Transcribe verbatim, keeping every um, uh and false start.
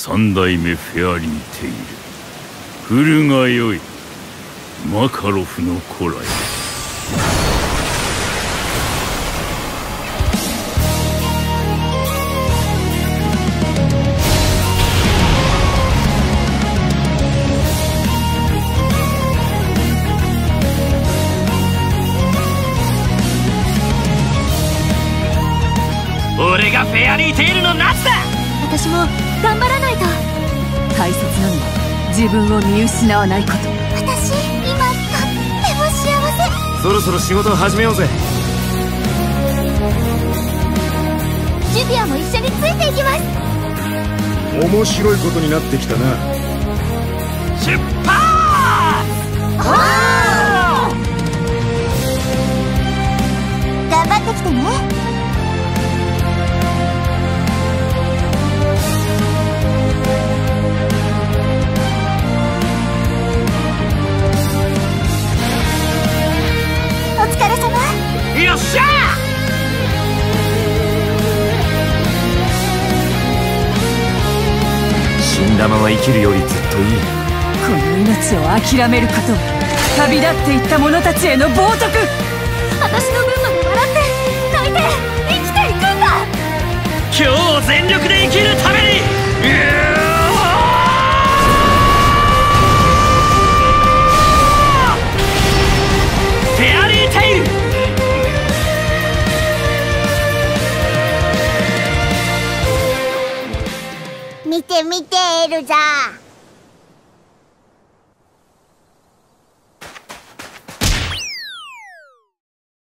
三代目フェアリーテイル、来るがよい、マカロフの古来。 俺がフェアリーテイルの夏だ。 私も頑張らないと。大切なのは自分を見失わないこと。 私今とっても幸せ。 そろそろ仕事を始めようぜ。 ジュビアも一緒についていきます。 面白いことになってきたな。 出発！ おー！頑張ってきてね。 よっしゃー！死んだまま生きるよりずっといい。 この命を諦めることは旅立っていった者たちへの冒涜。私の分まで笑って泣いて生きていくんだ。 今日を全力で生きるために。フェアリーテイル。 見て見てエルザ。